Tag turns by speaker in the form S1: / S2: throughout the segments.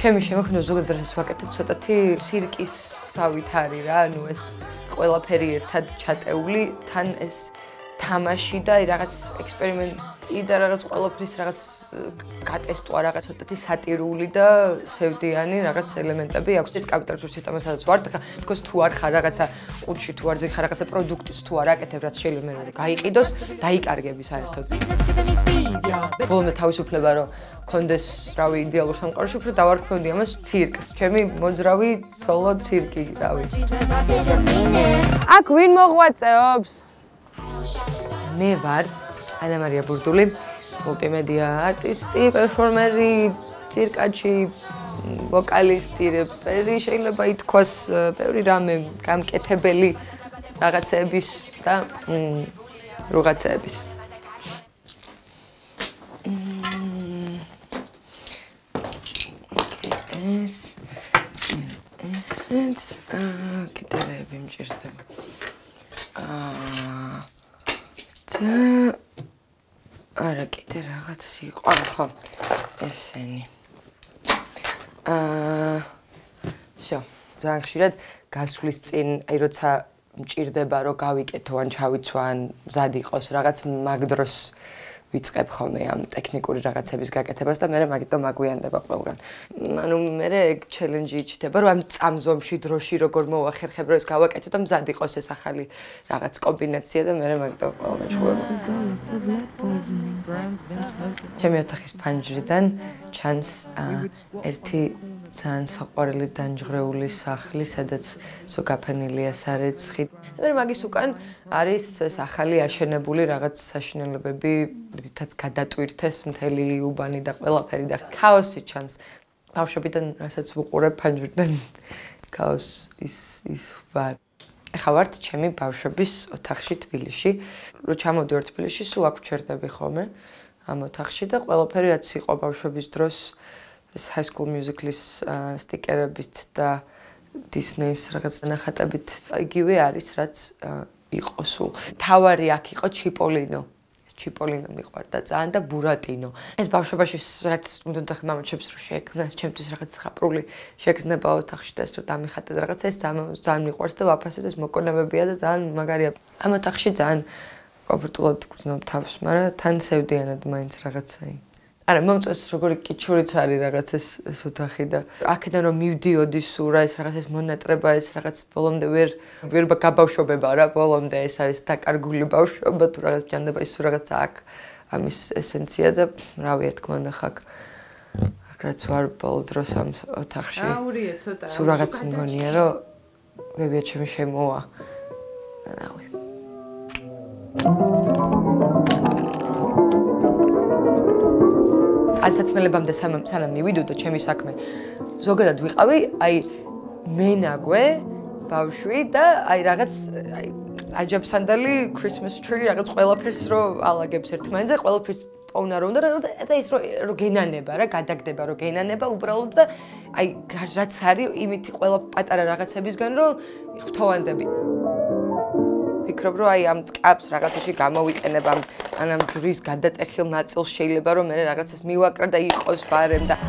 S1: ჩემი შემოქმედება ზოგადად ვაკეთებ ცოტათი სირკისავით არის რა, ანუ ეს ყველაფერი ერთად ჩატეული, თან ეს თამაში და რაღაც ექსპერიმენტი და რაღაც ყველაფრის რაღაც გატესტვა, რაღაც ცოტათი სატირული და სევდიანი რაღაც ელემენტები აქვს. ეს კაპიტალისტურ სისტემასაც ვარ, თქოს თუ არ ხარ რაღაცა ყუთში, თუ არ ზიხარ რაღაცა პროდუქტის, თუ არ აკეთებ, რაც შეიძლება მე გაიყიდოს, დაიკარგები საერთოდ. ბოლომდე თავისუფლება რომ კონდეს რავი იდეალურ სამყაროში, უფრო დავარქმევდი ამას ცირკს. ჩემი მოძრავი სოლო ცირკი, რავი. აქ ვინ მოღვაწეობს? მე ვარ ანა მარია ბურდული, მულტიმედია არტისტი, პერფორმერი, ცირკაჩი, ვოკალისტი, რეპერი, შეიძლება ითქვას ბევრი რამე გამკეთებელი რაღაცების და რაღაცების. ეს კიდევ მჭირდება. არა კიდე რაღაც იყო, ხო, ესენი. всё, ძალიან ხშირად გასვლის წინ, აი როცა მჭირდება რომ გავიკეთო ან ჩავიცვა ან მზად იყოს რაღაც მაგ დროს ვიწყებ ხოლმე ამ ტექნიკური რაღაცების გაკეთებას და მე მაგიტომ აგვიანდება ყველგან. ანუ მე ეგ ჩელენჯი იჩნდება რომ ამ წამზომში დროში როგორ მოვახერხებ რომ ეს გავაკეთო და მზად იყოს ეს ახალი რაღაც კომბინაცია და მე მაგიტომ ყველგან ჩხუება. ჩემი ოთახის ფანჯრიდან ჩანს ერთი ძალიან საყვარელი დანჯღრეული სახლი, სადაც ზოგაფენილია სარეცხი. მე მაგის უკან არის ეს ახალი აშენებული რაღაც საშინელებები, რითაც გადატვირთეს მთელი უბანი და ყველაფერი და ქაოსი ჩანს. ბავშვობიდან რასაც ვუყურებ ფანჯრიდან ქაოსი ის ვარ. ეხლა ვართ ჩემი ბავშვობის ოთახში თბილისში. რო ჩამოვდივარ თბილისში, სულ აქ ვჩერდები ხოლმე ამ ოთახში და ყველაფერი რაც იყო ბავშვობის დროს ეს High School Musical-ის სტიკერებით და Disney-ის რაღაც ნახატებით იგივე არის, რაც იყო სულ. თავარი აქ იყო ჩიპოლინო. ჩიპოლინო მიყვარდა ძალიან და ბურატინო. ეს ბავშვობაში რაც უნდა მამაჩემს რო შეექმნა, ჩემთვის რაღაც ხაპრული შეგრძნება ოთახში და ეს რო დამიხატე რაღაცა ეს ძალიან მიყვარს და ვაფასებ ეს მოკონებებია და ძალიან მაგარია. ამ ოთახში ძალიან კომფორტულად გრძნობ თავს, მაგრამ თან სევდიანად მაინც რაღაცაი. არა, მომწონს როგორი კიჩურიც არის რაღაც ეს ოთახი და აქედან რომ მივდიოდი სურა ეს რაღაც ეს მონატრება ეს რაღაც ბოლომდე ვერ გაბავშვობება რა ბოლომდე ეს არის დაკარგული ბავშვობა თუ რაღაც ჯანდება ის რაღაც აქ ამის ესენცია და რავი თქმა უნდა ხაკ რაც ვარ ბოლო დროს ამ ოთახში აურია ცოტა სულ რაღაც მგონია რომ მებია ჩემი შემოვა რავი განსაცმელებამდე სანამ მივიდოდო ჩემი საქმე ზოგადად ვიყავი აი მენაგვე ბავშვი და აი რაღაც აი აჯაბსანდალი Christmas tree რაღაც ყველაფერს რო ალაგებს ერთმანეთზე ყველაფერს პოვნა რო უნდა და ის რო გენანება რა გადაგდება რო გენანება უბრალოდ და აი რაც არის იმითი ყველა პატარა რაღაცებისგან რო ღვთოვანდები ვფიქრობ რომ აი ამ წკაპს რაღაცაში გამოვიყენებ ან ამ ჯვრის გადატეხილ ნაწილს შეიძლება რომ მე რაღაცას მივაკრა და იყოს ბარემ და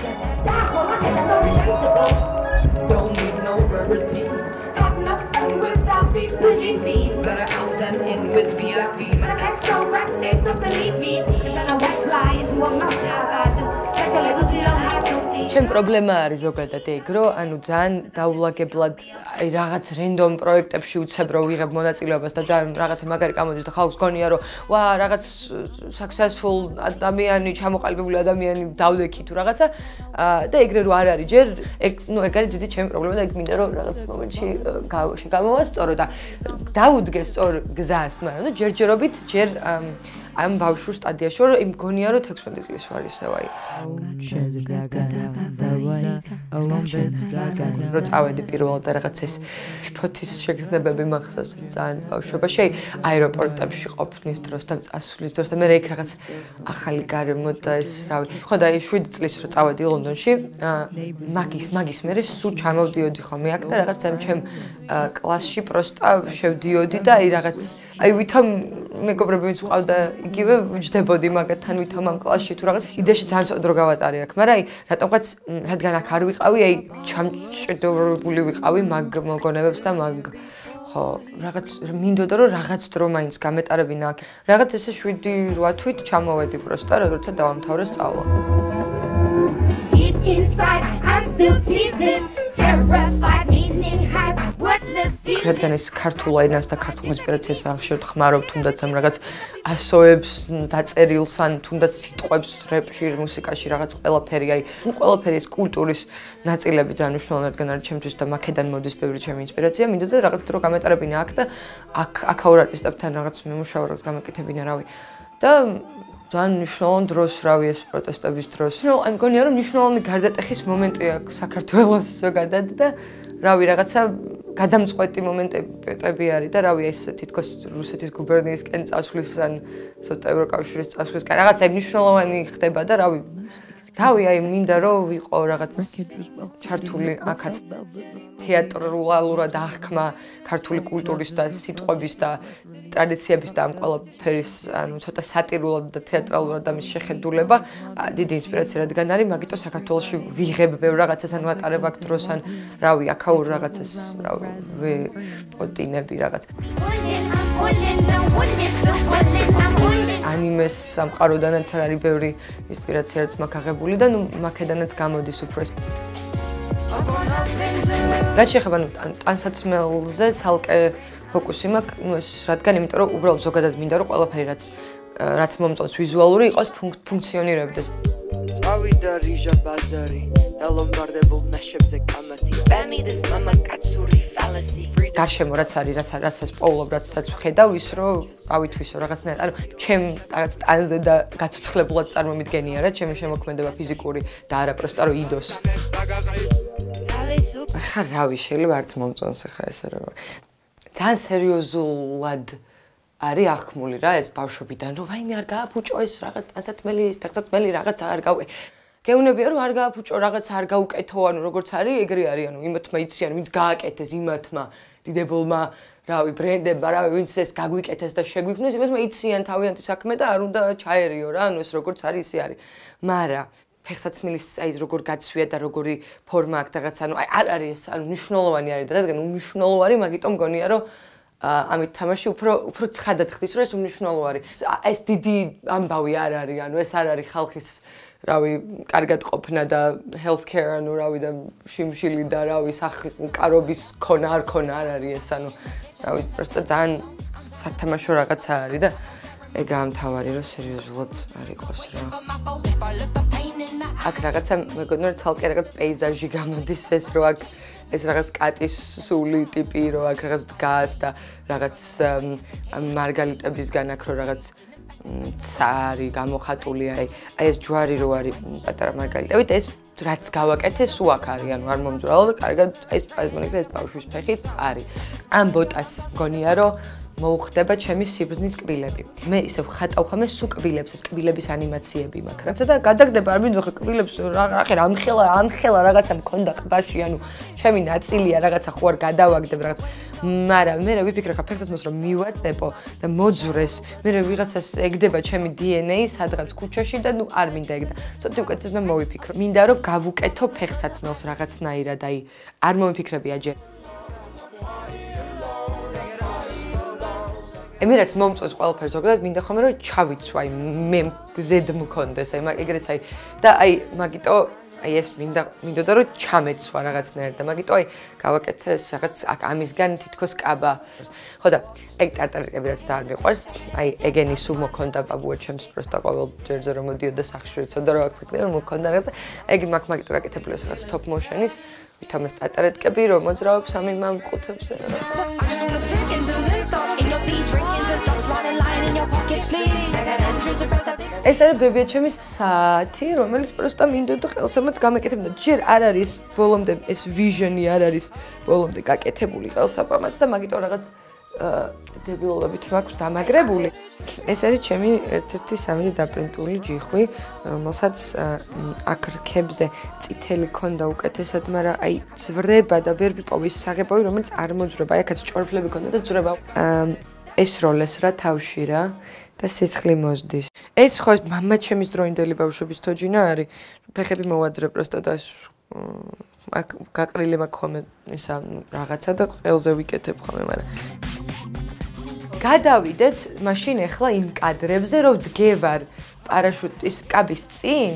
S1: ჩემ პრობლემა არის ზოგადად ეგ რომ ანუ ძალიან დაულაგებლად აი რაღაც რენდომ პროექტებში უცებ რომ ვიღებ მონაწილეობას და ძალიან რაღაცა მაგარი გამოდის და ხალხს გონია რომ ვა რაღაც successful ადამიანი ჩამოყალიბებული ადამიანი დავდექი თუ რაღაცა და ეგრე რო არ არის ჯერ ეგ ნუ ეგ არის დიდი ჩემი პრობლემა და ეგ მინდა რომ რაღაც მომენტში შეგამოვასწორო და დაუდგე სწორ გზას მაგრამ ნუ ჯერჯერობით ჯერ ამ ბავშვურ სტადიაში რომ იმ გონია რომ 16 წლის ვარ ისევ აი რო წავედი პირველად და რაღაც ეს შფოთის შეგრძნებები მახსოვს ძალიან ბავშვობაში აეროპორტებში ყოფნის დროს და წასვლის დროს და მე იქ რაღაც ახალი გარემო და ეს რავი ხო და 7 წლის რო წავედი ლონდონში მაგის მერე სულ ჩამოვდიოდი ხოლმე აქ და რაღაც ამ ჩემ კლასში პროსტა შევდიოდი და აი რაღაც აი ვითომ მეგობრები ვინც ყავდა იგივე ვიჯდებოდი მაგათთან ვითომ ამ კლასში თუ რაღაც იდეაში ძალიან დრო გავატარე აქ მაგრამ აი რატომღაც რადგან აქ არ ვიყავი, აი ჩამჭირდებული ვიყავი მაგ მოგონებებს და მაგ ხო, რაღაც მინდოდა რომ რაღაც დრო მაინც გამეტარებინა აქ. რაღაც ესე 7-8 თვით ჩამოვედი პროსტა, როცა დავამთავრე სწავლა. Deep inside I'm still teething, terrified meaning hides wordless feelings. რადგან ეს ქართულ ენას და ქართულ ინსპირაციას ახშირად ხმარობ, თუნდაც ამ რაღაც ასოებს, დაწერილს ან თუნდაც სიტყვებს რეპში, მუსიკაში რაღაც ყველაფერი, აი, ყველაფერი ეს კულტურის ნაწილები ძალიან მნიშვნელოვანი რადგან არის ჩემთვის და მაქედან მოდის ბევრი ჩემი ინსპირაცია, მინდოდა რაღაც დრო გამეტარებინა აქ და აქაურ არტისტებთან რაღაც მემუშავა რაღაც გამეკეთებინა, რავი. და ძალიან მნიშვნელოვანი დროს რავი ეს პროტესტების დროს. აი მგონია რომ მნიშვნელოვანი გარდატეხის მომენტი აქვს საქართველოს ზოგადად და რავი რაღაცა გადამწყვეტი მომენტები არის და რავი ეს თითქოს რუსეთის გუბერნიისკენ წასვლის ან ცოტა ევროკავშირის წასვლისკენ რაღაცა მნიშვნელოვანი ხდება და რავი აი მინდა რომ ვიყო რაღაც ჩართული აქაც თეატრალურად აღქმა ქართული კულტურის და სიტყვების და ტრადიციების და ამ ყველაფერის ანუ ცოტა სატირულად და თეატრალურად ამის შეხედულება დიდი ინსპირაცია რადგან არის მაგიტო საქართველოში ვიღებ ბევრ რაღაცას ან ვატარებ აქ დროს ან რავი აქაურ რაღაცას რავი პოტინები რაღაც ანიმეს სამყაროდანაც არის ბევრი ინსპირაცია რაც მაქვს აღებული და ნუ მაქედანაც გამოდის უფრო ეს რაც შეეხება ტანსაცმელზე ცალკე ფოკუსი მაქვს ნუ ეს რადგან იმიტომ რომ უბრალოდ ზოგადად მინდა რომ ყველაფერი რაც მომწონს ვიზუალური იყოს ფუნქციონირებდეს წავიდა რიჟა ბაზარი და ლომბარდებულ ნაშებზე კამათი spammy this mama katsuri fallacy გარშემო რაც არის რაც პოულობ რაცაც ვხედავ ის რომ ავითვისო რაღაცნაირად ანუ ჩემ რაღაც ტანზე და გაცოცხლებულად წარმომიდგენია რა ჩემი შემოქმედება ფიზიკური და არა პროსტა რომ იდოს ახლა რავი შეიძლება არც მომწონს ახლა ესე რომ ძალიან სერიოზულად არის ახმული რა ეს ბავშვობიდან რომ ვაიმე არ გააფუჭო ეს რაღაც ტანსაცმელი ფეხსაცმელი რაღაც არ გავ გეუნებია რომ არ გააფუჭო რაღაც არ გაუკეთო ანუ როგორც არის ეგრე არის ანუ იმათმა იციან ვინც გააკეთეს იმათმა დიდებულმა რავი ბრენდებმა რავი ვინც ეს გაგვიკეთეს და შეგვიქმნეს იმათმა იციან თავიანთი საქმე და არ უნდა ჩაერიო რა ანუ ეს როგორც არის ისე არის მაგრამ ფეხსაცმელის აი როგორ გაცვია და როგორი ფორმა აქვს რაღაც ანუ აი არ არის ეს ანუ მნიშვნელოვანი არის და რადგან უნიშნულოვანი მაგიტომ მგონია რომ ამით თამაში უფრო ცხადად ხდის რომ ეს უნიშნულო არის ეს დიდი ამბავი არ არის ანუ ეს არ არის ხალხის რავი კარგად ყოფნა და health care ანუ რავი და შიმშილი და რავი საკარობის ქონა არ ქონა არ არის ეს ანუ რავი просто ძალიან სათამაშო რაღაცა არის და ეგ ამთავარი რომ სერიოზულად არ იყოს რა აქ რაღაცა მეგონა რომ ცალკე რაღაც პეიზაჟი გამოდის ეს რო აქ ეს რაღაც კატის სული ტიპი რო აქ რაღაც დგას და რაღაც მარგალიტებისგან აქ რო რაღაც цаრი გამოხატულია აი ეს ჯვარი რო არის პატარა მარგალიტები და ეს რაც გავაკეთე სულ აქ არის ანუ არ მომძვრაო და კარგად ეს პაზმონიკა ეს ბავშვის ფეხიც არის ამ ბოტას მგონია რომ მოუხდება ჩემი სიბზნის კბილები. მე ისევ ხატავ ხამე სულ კბილებს, ეს კბილების ანიმაციები მაქვს. რაცა და გადაგდება არ მინდო ხე კბილებს რა ამხელა რაღაცა მქონდა ყბაში, ანუ ჩემი ნაწილია რაღაცა ხო არ გადავაგდებ რაღაც. მაგრამ მე ვიფიქრე ხა ფეხსაცმელს რომ მივაწეპო და მოძვრეს, მე ვიღაცას ეგდება ჩემი DNA სადღაც ქუჩაში და ნუ არ მინდა ეგ და ცოტა უკეთეს უნდა მოვიფიქრო. მინდა რომ გავუკეთო ფეხსაცმელს რაღაცნაირად, აი არ მომიფიქრებია ჯერ. მე რაც მომწონს ყველაფერი ზოგადად მინდა ხოლმე რომ ჩავიცვა აი მე გზედ მქონდეს აი ეგრეც აი და აი მაგიტო აი ეს მინდოდა რომ ჩამეცვა რაღაცნაირად და მაგიტო აი გავაკეთე ეს რაღაც აქ ამისგან თითქოს კაბა ხო და ეგ ტარტარიკები რაც ძალიან მიყვარს აი ეგენი სულ მქონდა ბაბუა ჩემს პროსტა ყოველ ჯერზე რომ მოდიოდა სახში ცოტა რომ აქ რომ მქონდა რაღაცა ეგ მაგიტო გაკეთებული ეს რაღაც stop motion-ის ვითომეს ტარტარიკები რომ მოძრაობს ამ იმ ყუთებს ეს არის ბებია ჩემის საათი, რომელიც პროსტა მინდოდა ყელსამად გამეკეთებინა. ჯერ არ არის ბოლომდე ეს ვიჟენი არ არის ბოლომდე გაკეთებული ყელსაბამაც და მაგიტო რაღაც დებილობით მაქვს დამაგრებული. ეს არის ჩემი ერთ-ერთი სამი დაპრინტული ჯიხვი, რომელსაც აქ რქებზე წითელი ქონდა უკეთესად, მაგრამ აი ძვრება და ვერ ვიპოვის საღებავი, რომელიც არ მოძვრება. აი აქაც ჭორფლები ქონდა და ძვრება. ეს როლეს რა თავში რა და სიცხლი მოსდის. ეს ხო მამა ჩემის დროინდელი ბავშვობის თოჯინა არის. ფეხები მოვაძრე პროსტა და აქ გაყრილი მაქვს ხოლმე ისა რაღაცა და ყელზე ვიკეთებ ხოლმე, მაგრამ გადავიდეთ მაშინ ახლა იმ კადრებზე, რომ დგევარ პარაშუტის კაბის წინ.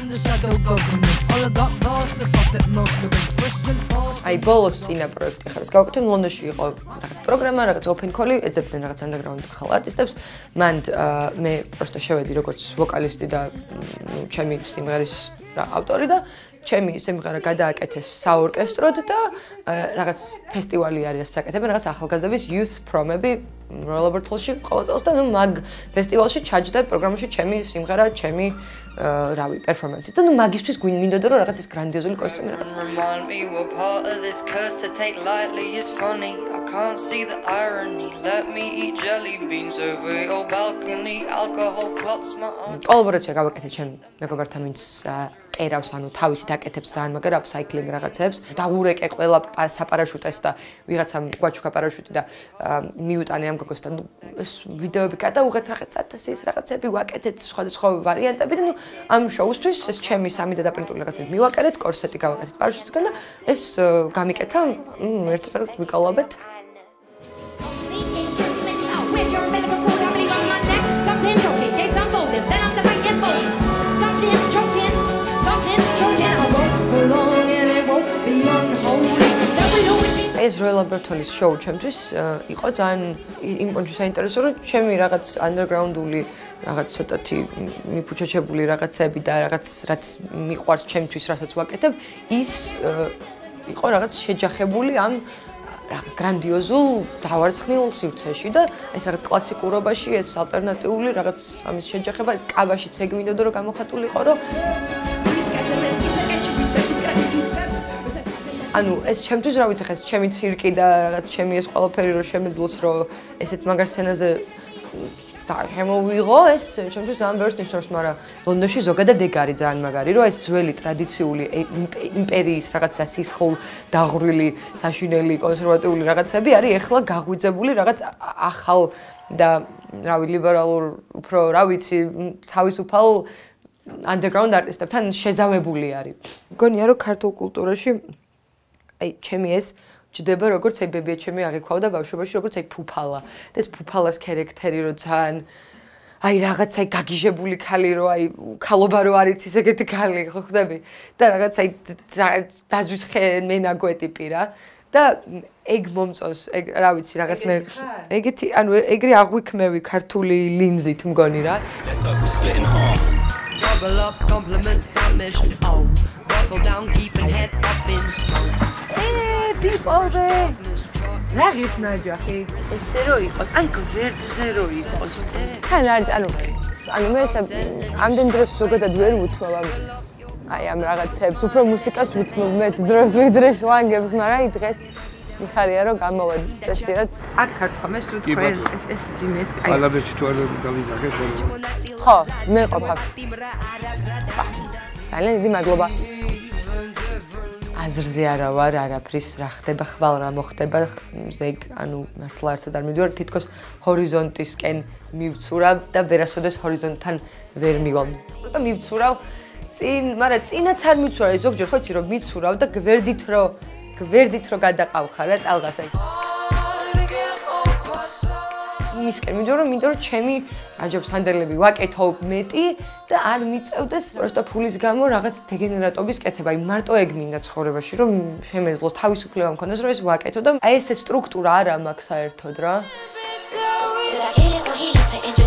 S1: აი ბოლოს წინა პროექტი ხარ. გავაკეთე ლონდონში იყო რაღაც პროგრამა, რაღაც open call-ი, ეძებდნენ რაღაც underground ხალ არტისტებს. მან მე პროსტო შევედი როგორც ვოკალისტი და ჩემი სიმღერის ავტორი და ჩემი სიმღერა გადააკეთეს საორკესტროდ და რაღაც ფესტივალი არის საკეთებენ რაღაც ახალგაზრდების youth prom-ები როლაბერტოლში ყოველ წელს და ნუ მაგ ფესტივალში ჩაჯდა პროგრამაში ჩემი სიმღერა, ჩემი რავი პერფორმანსი და ნუ მაგისთვის მინდოდა რომ რაღაც ეს გრანდიოზული კოსტუმი რაღაც კოლაბორაცია გავაკეთე ჩემ მეგობართან ვინც ყერავს ანუ თავისი დაკეთებს ძალიან მაგარ აპსაიკლინგ რაღაცებს დავურეკე ყველა საპარაშუტეს და ვიღაცამ გვაჩუქა პარაშუტი და მიუტანე ამ გოგოს და ნუ ეს ვიდეოები გადავუღეთ რაღაცას რაღაცები ვაკეთეთ სხვადასხვა ვარიანტები და ნუ ამ შოუსთვის ეს ჩემი სამი დაპრინტული რაღაცები მივაკერეთ კორსეტი გავაკეთეთ პარაშუტისგან და ეს გამიკეთა ერთადერთ ვიკალობეთ ეს როელ ალბერტონის შოუ ჩემთვის იყო ძალიან იმ პონჩი საინტერესო რომ ჩემი რაღაც underground-ული რაღაც ცოტათი მიფუჩაჩებული რაღაცები და რაღაც რაც მიყვარს ჩემთვის რასაც ვაკეთებ ის იყო რაღაც შეჯახებული ამ გრანდიოზულ დავარცხნილ სივრცეში და ეს რაღაც კლასიკურობაში ეს ალტერნატიული რაღაც ამის შეჯახება ეს კაბაშიც ეგ მინდოდა რომ გამოხატულიყო რომ ანუ ეს ჩემთვის რა ვიცი ხა ეს ჩემი ცირკი და რაღაც ჩემი ეს ყველაფერი რომ შემეძლოს რომ ესეთ მაგარ სცენაზე და შემოვიღო ეს ჩემთვის ძალიან ბევრს ნიშნავს მაგრამ ლონდონში ზოგადად ეგ არის ძალიან მაგარი რომ ეს ძველი ტრადიციული იმპერიის რაღაც სასისხლ დაღვრილი საშინელი კონსერვატიული რაღაცები არის ეხლა გაღვიძებული რაღაც ახალ და რავი ლიბერალურ უფრო რა ვიცი თავისუფალ underground არტისტებთან შეზავებული არის მგონია რომ ქართულ კულტურაში აი ჩემი ეს ჯდება როგორც აი ბებია ჩემი აღიქვავდა ბავშვობაში როგორც აი ფუფალა და ეს ფუფალას ქარაქტერი რო ძალიან აი რაღაც აი გაგიჟებული ქალი რო აი ქალობა რო არის ის ეგეთი ქალი ხო ხვდები და რაღაც აი დაზვის მენაგვე ტიპი რა და ეგ მომწონს ეგ რა ვიცი რაღაცნაირ ეგეთი ანუ ეგრე აღვიქმევი ქართული ლინზით მგონი რა Double up compliments from mission oh buckle down keeping head up in smoke people რა გიხნაჯი ახი ესე რო იყოს ან გვერდზე რო იყოს თან არის ანუ მე ამდენ დროს ზოგადად ვერ ვუთმობ აი ამ რაღაცებს უფრო მუსიკას ვუთმობ მე დროს ვიდრე შვანგებს მაგრამ აი დღეს მიხარია რომ გამოვედი წესიერად აქ ხარ თქვენ ეს თქვენ ეს ძიმე ეს კაი ალაბერტი თუ არ დავიზაგე ხო მე ყოფა ძალიან დიდი მადლობა აზრზე არა ვარ არაფრის რა ხდება ხვალ რა მოხდება ზეგ ანუ მართლა არცად არ მივიდივარ თითქოს ჰორიზონტისკენ მივცურავ და ვერასოდეს ჰორიზონტთან ვერ მივალ უბრალოდ მივცურავ წინ მაგრამ წინაც არ მივცურავ ზოგჯერ ხო იცი რომ მივცურავ და გვერდით რო გადაყავხარ რა ტალღას აი მისკენ მინდო რომ ჩემი აჯობს სანდელები ვაკეთო მეტი და არ მიწევდეს პროსტო ფულის გამო რაღაც დეგენერატობის კეთება აი მარტო ეგ მინდა ცხოვრებაში რომ შემეძლოს თავისუფლება მქონდეს რომ ეს ვაკეთო და აი ეს სტრუქტურა არა მაქვს საერთოდ რა